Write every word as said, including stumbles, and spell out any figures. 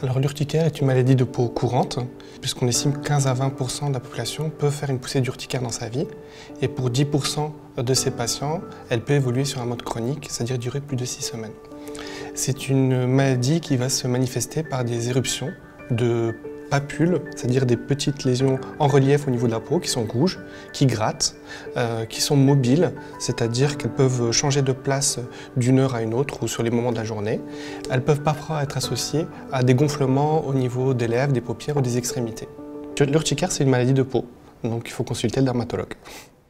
Alors l'urticaire est une maladie de peau courante, puisqu'on estime que quinze à vingt pour cent de la population peut faire une poussée d'urticaire dans sa vie. Et pour dix pour cent de ces patients, elle peut évoluer sur un mode chronique, c'est-à-dire durer plus de six semaines. C'est une maladie qui va se manifester par des éruptions de papules, c'est-à-dire des petites lésions en relief au niveau de la peau qui sont rouges, qui grattent, euh, qui sont mobiles, c'est-à-dire qu'elles peuvent changer de place d'une heure à une autre ou sur les moments de la journée. Elles peuvent parfois être associées à des gonflements au niveau des lèvres, des paupières ou des extrémités. L'urticaire, c'est une maladie de peau, donc il faut consulter le dermatologue.